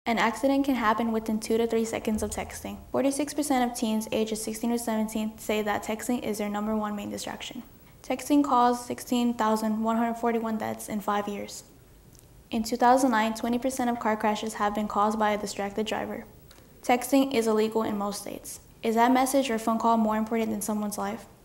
An accident can happen within 2 to 3 seconds of texting. 46% of teens ages 16 to 17 say that texting is their #1 main distraction. Texting caused 16,141 deaths in 5 years. In 2009, 20% of car crashes have been caused by a distracted driver. Texting is illegal in most states. Is that message or phone call more important than someone's life?